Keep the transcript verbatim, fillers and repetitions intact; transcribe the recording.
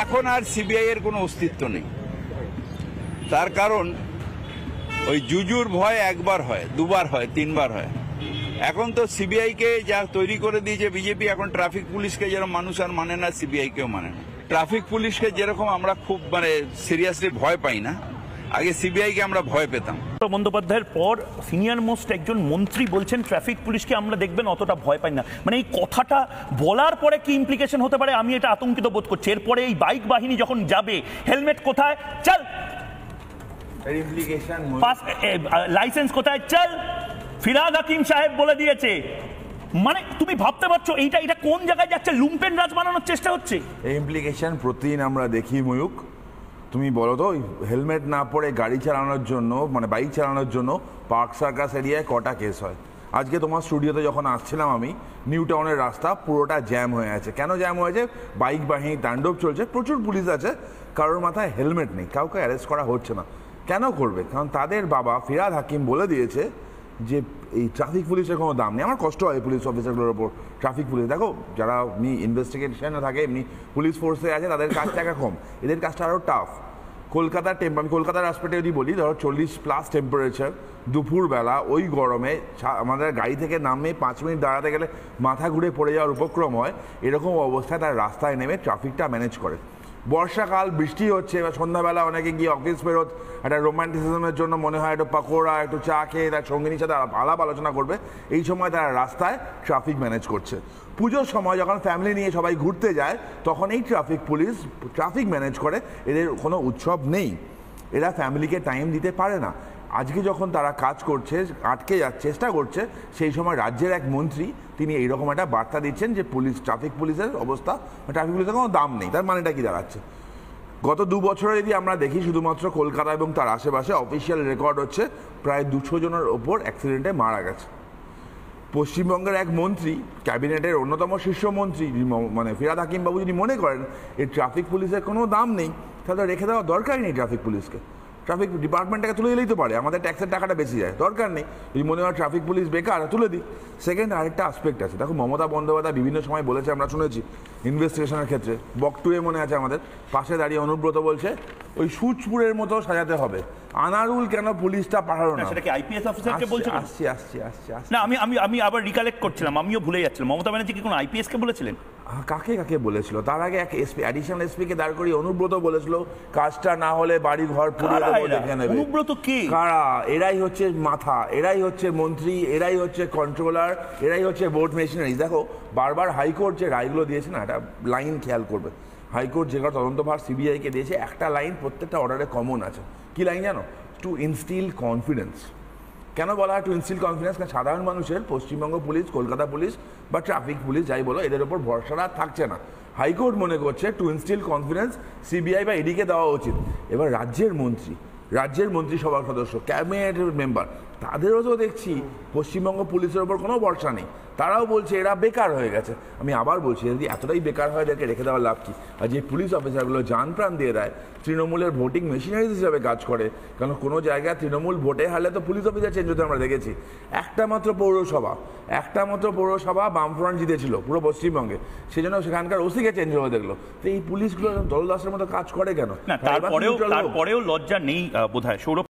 এখন আর সিবিআই এর কোনো অস্তিত্ব নেই। তার কারণ ওই জুজুর ভয় একবার হয়, দুবার হয়, তিনবার হয়। এখন তো সিবিআই কে যা তৈরি করে দিয়েছে বিজেপি, এখন ট্রাফিক পুলিশকে যেরকম মানুষ আর মানে না, সিবিআই কেও মানে না। ট্রাফিক পুলিশকে যেরকম আমরা খুব মানে সিরিয়াসলি ভয় পাই না, আগে সিবিআই কে আমরা ভয় পেতাম। বন্দ্যোপাধ্যায়ের পর সিনিয়র মোস্ট একজন মন্ত্রী বলছেন ট্রাফিক পুলিশকে আমরা দেখবেন অতটা ভয় পাই না। মানে এই কথাটা বলার পরে কি ইমপ্লিকেশন হতে পারে আমি এটা আতঙ্কিত বোধ করছি। এরপরে এই বাইক বাহিনী যখন যাবে, হেলমেট কোথায়, চল, লাইসেন্স কোথায়, চল, ফিরহাদ হাকিম সাহেব বলে দিয়েছে। মানে তুমি ভাবতে পারছো এইটা এটা কোন জায়গায় যাচ্ছে? লুম্পেন রাজ বানানোর চেষ্টা হচ্ছে। এই ইমপ্লিকেশন প্রতিদিন আমরা দেখি ময়ূক। তুমি বলো তো, হেলমেট না পরে গাড়ি চালানোর জন্য, মানে বাইক চালানোর জন্য পার্ক সার্কাস এরিয়ায় কটা কেস হয়? আজকে তোমার স্টুডিওতে যখন আসছিলাম আমি, নিউ টাউনের রাস্তা পুরোটা জ্যাম হয়ে আছে। কেন জ্যাম হয়েছে? বাইক বাহিনী তাণ্ডব চলছে, প্রচুর পুলিশ আছে, কারোর মাথায় হেলমেট নেই, কাউকে অ্যারেস্ট করা হচ্ছে না। কেন করবে? কারণ তাদের বাবা ফিরহাদ হাকিম বলে দিয়েছে যে এই ট্রাফিক পুলিশের কোনো দাম নেই। আমার কষ্ট হয় পুলিশ অফিসারগুলোর ওপর। ট্রাফিক পুলিশ দেখো, যারা এমনি ইনভেস্টিগেশনে থাকে, এমনি পুলিশ ফোর্সে আছে, তাদের কাজ টাকা কম, এদের কাজটা আরও টাফ। কলকাতার টেম্প আমি কলকাতার হসপিটালে যদি বলি, ধরো চল্লিশ প্লাস টেম্পারেচার, দুপুরবেলা ওই গরমে আমাদের গাড়ি থেকে নামে পাঁচ মিনিট দাঁড়াতে গেলে মাথা ঘুরে পড়ে যাওয়ার উপক্রম হয়। এরকম অবস্থায় তারা রাস্তায় নেমে ট্রাফিকটা ম্যানেজ করে। বর্ষাকাল, বৃষ্টি হচ্ছে, বা সন্ধ্যাবেলা অনেকে গিয়ে অফিস ফেরত একটা রোমান্টিসিজমের জন্য মনে হয় একটু পাকোড়া, একটু চা খেয়ে তার সঙ্গিনীর সাথে আলাপ আলোচনা করবে, এই সময় তারা রাস্তায় ট্রাফিক ম্যানেজ করছে। পুজোর সময় যখন ফ্যামিলি নিয়ে সবাই ঘুরতে যায়, তখন এই ট্রাফিক পুলিশ ট্রাফিক ম্যানেজ করে। এদের কোনো উৎসব নেই, এরা ফ্যামিলিকে টাইম দিতে পারে না। আজকে যখন তারা কাজ করছে, আটকে যাওয়ার চেষ্টা করছে, সেই সময় রাজ্যের এক মন্ত্রী তিনি এইরকম একটা বার্তা দিচ্ছেন যে পুলিশ, ট্রাফিক পুলিশের অবস্থা, ট্রাফিক পুলিশের কোনো দাম নেই। তার মানেটা কি দাঁড়াচ্ছে? গত দু বছরে যদি আমরা দেখি, শুধুমাত্র কলকাতা এবং তার আশেপাশে অফিসিয়াল রেকর্ড হচ্ছে প্রায় দুশো জনের ওপর অ্যাক্সিডেন্টে মারা গেছে। পশ্চিমবঙ্গের এক মন্ত্রী, ক্যাবিনেটের অন্যতম শীর্ষ মন্ত্রী মানে ফিরহাদ হাকিম বাবু যদি মনে করেন এই ট্রাফিক পুলিশের কোনো দাম নেই, তাহলে রেখে দেওয়ার দরকারই নেই ট্রাফিক পুলিশকে। ট্রাফিক ডিপার্টমেন্টটাকে তুলে দিলেই তো পারে, আমাদের ট্যাক্সের টাকাটা বেশি যায়, দরকার নেই। যদি মনে হয় ট্রাফিক পুলিশ বেকার, তুলে দিই। সেকেন্ড আরেকটা আসপেক্ট আছে, দেখো মমতা বন্দ্যোপাধ্যায় বিভিন্ন সময় বলেছে, আমরা শুনেছি ইনভেস্টিগেশনের ক্ষেত্রে, বকটুয়ে মনে আছে আমাদের, পাশে দাঁড়িয়ে অনুব্রত বলছে ওই সুচপুরের মতো সাজাতে হবে। আনারুল কেন পুলিশটা পাঠালো না? সেটা কি আইপিএস অফিসারকে বলছে? আসছি আসছি আসছি আসছি না, আমি আমি আমি আবার রিকালেক্ট করছিলাম, আমিও ভুলে যাচ্ছিলাম। মমতা ব্যানার্জি কি কোনো আইপিএস কে বলেছিলেন? কাকে কাকে বলেছিল? তার আগে এক এসপি, অ্যাডিশনাল এসপি কে দাঁড় করিয়ে অনুব্রত বলেছিল কাজটা না হলে বাড়ি ঘর পুড়িয়ে দেবো, দেখে নেবে। অনুব্রত কে? কারা? এরাই হচ্ছে মাথা, এরাই হচ্ছে মন্ত্রী, এরাই হচ্ছে কন্ট্রোলার, এরাই হচ্ছে বোর্ড মেশিনারি। দেখো বারবার হাইকোর্ট যে রায়গুলো দিয়েছে না, একটা লাইন খেয়াল করবে। হাইকোর্ট যে তদন্তভার সিবিআইকে দিয়েছে, একটা লাইন প্রত্যেকটা অর্ডারে কমন আছে। কি লাইন জানো? To instil confidence. কেন বলা হয় টু ইনস্টিল কনফিডেন্স? কারণ সাধারণ মানুষের পশ্চিমবঙ্গ পুলিশ, কলকাতা পুলিশ বা ট্রাফিক পুলিশ যাই বলো, এদের ওপর ভরসাটা থাকছে না। হাইকোর্ট মনে করছে টু ইনস্টিল কনফিডেন্স সিবিআই বা ইডিকে দেওয়া উচিত। এবার রাজ্যের মন্ত্রী, রাজ্যের মন্ত্রিসভার সদস্য, ক্যাবিনেট মেম্বার, তাদেরও তো দেখছি পশ্চিমবঙ্গ পুলিশের ওপর কোনো ভরসা নেই। তারাও বলছে এরা বেকার হয়ে গেছে। আমি আবার বলছি, যদি এতটাই বেকার হয়, এদেরকে রেখে দেওয়ার লাভ কি? আর যে পুলিশ অফিসারগুলো জান প্রাণ দিয়ে দেয়, তৃণমূলের ভোটিং মেশিনারিজ হিসাবে কাজ করে, কারণ কোনো জায়গায় তৃণমূল ভোটে হারলে তো পুলিশ অফিসার চেঞ্জ হতে আমরা দেখেছি। একটা মাত্র পৌরসভা, একটা মাত্র পৌরসভা বামফ্রন্ট জিতেছিল পুরো পশ্চিমবঙ্গে, সেই জন্য সেখানকার ওসিকে চেঞ্জ হয়ে দেখলো। তো এই পুলিশগুলো দলদাসের মতো কাজ করে কেন? তারপরেও তারপরেও লজ্জা নেই বোধহয়। সৌরভ